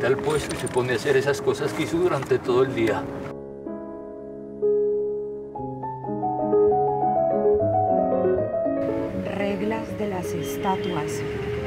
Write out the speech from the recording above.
quita el puesto y se pone a hacer esas cosas que hizo durante todo el día. Reglas de las estatuas.